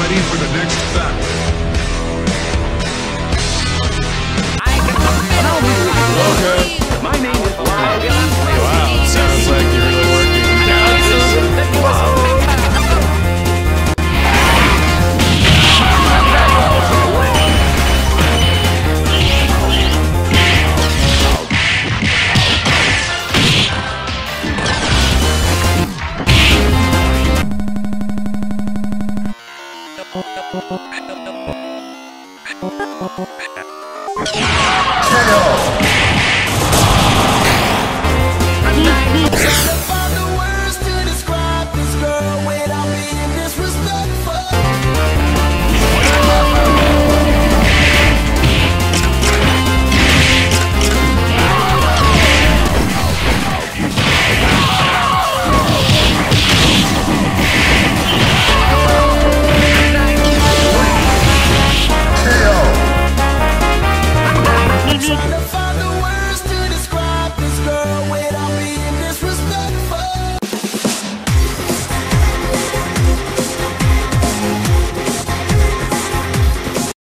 ready for the next battle. Okay. My name is Wile. Wow, sounds like you're really working. KO.